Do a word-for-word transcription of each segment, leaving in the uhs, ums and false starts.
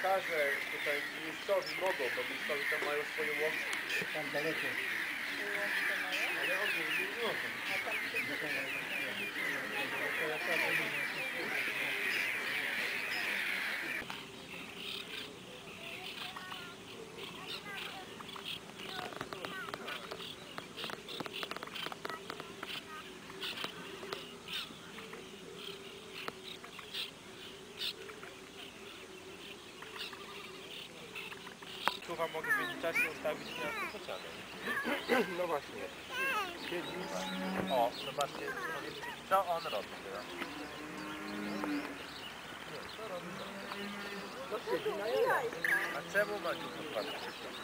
lekarze tutaj miejscowi mogą, bo miejscowi tam mają swoje łąki. Tam daleko. Ale ogólnie nie mogą. Tu wam mogę w międzyczasie ustawić miasto Kociany. No właśnie. O, zobaczcie, co on robi teraz. Co robi? No siedzi na jajach. A czemu ma tu patrzeć?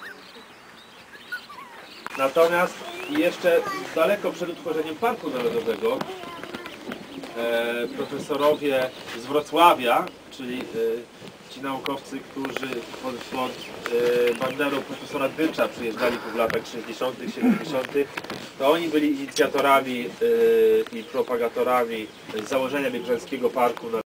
Natomiast jeszcze daleko przed utworzeniem Parku Narodowego e, profesorowie z Wrocławia, czyli e, ci naukowcy, którzy pod, pod e, banderą profesora Dycza przyjeżdżali w latach sześćdziesiątych, siedemdziesiątych, to oni byli inicjatorami e, i propagatorami założenia Biebrzańskiego Parku.